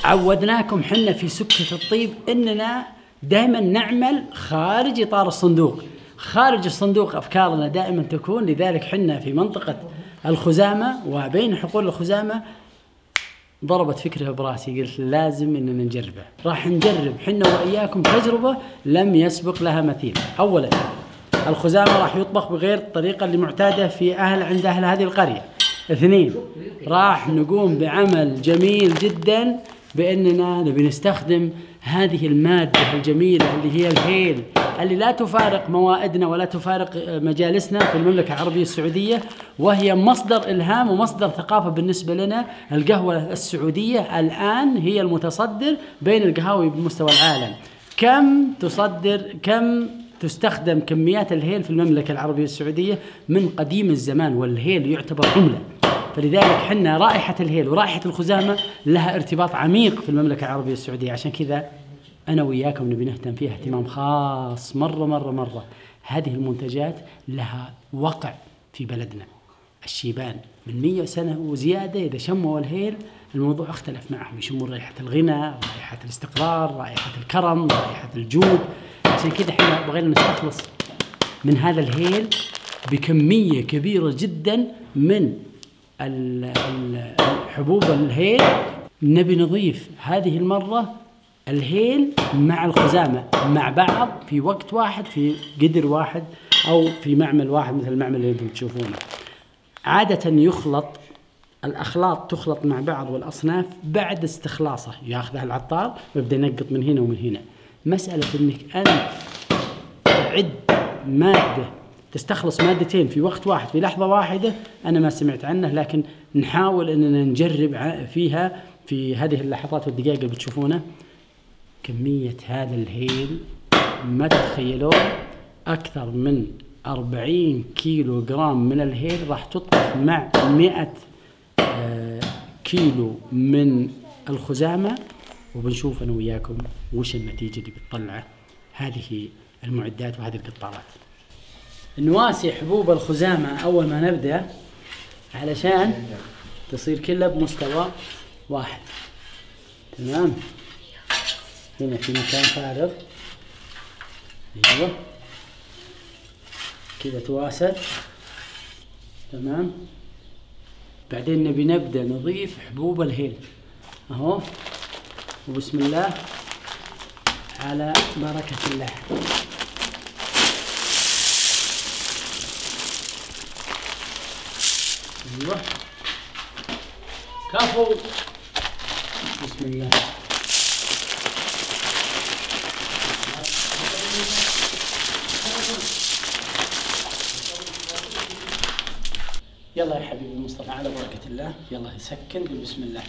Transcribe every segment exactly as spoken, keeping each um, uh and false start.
عودناكم حنا في سكة الطيب إننا دائما نعمل خارج إطار الصندوق، خارج الصندوق أفكارنا دائما تكون. لذلك حنا في منطقة الخزامة وبين حقول الخزامة ضربت فكرة براسي، قلت لازم إننا نجربه. راح نجرب حنا وإياكم تجربة لم يسبق لها مثيل. أولا الخزامة راح يطبخ بغير الطريقة اللي معتادة في أهل عند أهل هذه القرية. اثنين، راح نقوم بعمل جميل جدا بأننا نبي نستخدم هذه المادة الجميلة اللي هي الهيل، اللي لا تفارق موائدنا ولا تفارق مجالسنا في المملكة العربية السعودية، وهي مصدر إلهام ومصدر ثقافة بالنسبة لنا. القهوة السعودية الآن هي المتصدر بين القهاوي بمستوى العالم. كم تصدر كم تستخدم كميات الهيل في المملكة العربية السعودية من قديم الزمان، والهيل يعتبر عملة. فلذلك حنا رائحة الهيل ورائحة الخزامة لها ارتباط عميق في المملكة العربية السعودية. عشان كذا أنا وياكم نبي نهتم فيها اهتمام خاص مرة مرة مرة. هذه المنتجات لها وقع في بلدنا. الشيبان من مئة سنة وزيادة إذا شموا الهيل الموضوع اختلف معهم، يشمون رائحة الغنى، رائحة الاستقرار، رائحة الكرم، رائحة الجود. عشان كذا احنا بغينا نستخلص من هذا الهيل بكمية كبيرة جدا من الحبوب الهيل. نبي نضيف هذه المرة الهيل مع الخزامة مع بعض في وقت واحد، في قدر واحد أو في معمل واحد مثل المعمل اللي انتم تشوفونه. عادة يخلط الأخلاط تخلط مع بعض والأصناف بعد استخلاصه، ياخذها العطار ويبدأ ينقط من هنا ومن هنا. مسألة انك أنت تعد مادة تستخلص مادتين في وقت واحد في لحظة واحدة أنا ما سمعت عنه، لكن نحاول أننا نجرب فيها في هذه اللحظات والدقائق اللي بتشوفونه. كمية هذا الهيل ما تتخيلون، أكثر من أربعين كيلو جرام من الهيل راح تطبخ مع مئة كيلو من الخزامة، وبنشوف أنا وياكم وش النتيجة اللي بتطلعه هذه المعدات وهذه القطارات. نواسي حبوب الخزامة أول ما نبدأ علشان تصير كلها بمستوى واحد. تمام، هنا في مكان فارغ، ايوه كذا تواسد. تمام، بعدين نبي نبدأ نضيف حبوب الهيل اهو، وبسم الله على بركة الله. ايوه كفو، بسم الله. يلا يا حبيبي مصطفى على بركة الله، يلا يسكن بسم الله.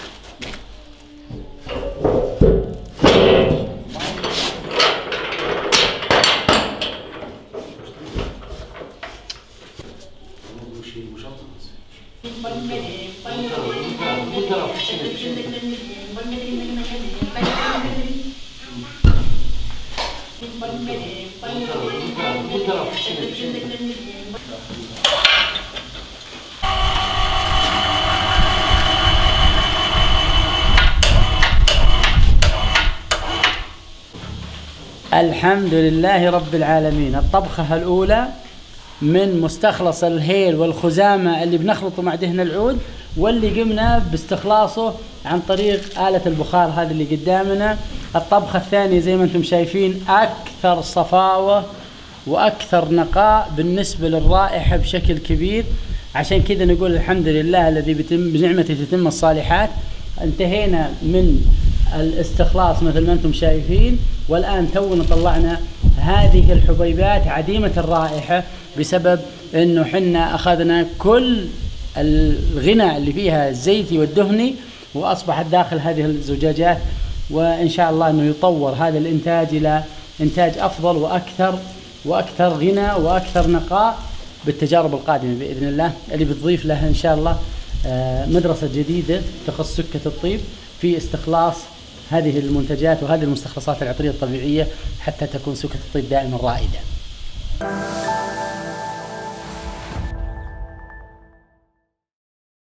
الحمد لله رب العالمين. الطبخة الأولى من مستخلص الهيل والخزامة اللي بنخلطه مع دهن العود، واللي قمنا باستخلاصه عن طريق آلة البخار هذه اللي قدامنا. الطبخة الثانية زي ما انتم شايفين أكثر صفاوة وأكثر نقاء بالنسبة للرائحة بشكل كبير. عشان كذا نقول الحمد لله الذي بنعمته تتم الصالحات. انتهينا من الاستخلاص مثل ما انتم شايفين، والآن تونا طلعنا هذه الحبيبات عديمة الرائحة بسبب انه حنا اخذنا كل الغنى اللي فيها الزيتي والدهني واصبحت داخل هذه الزجاجات، وان شاء الله انه يطور هذا الانتاج الى انتاج افضل واكثر واكثر غنى واكثر نقاء بالتجارب القادمة بإذن الله، اللي بتضيف لها ان شاء الله مدرسة جديدة تخص سكة الطيب في استخلاص هذه المنتجات وهذه المستخلصات العطرية الطبيعية حتى تكون سكة الطيب دائما رائدة.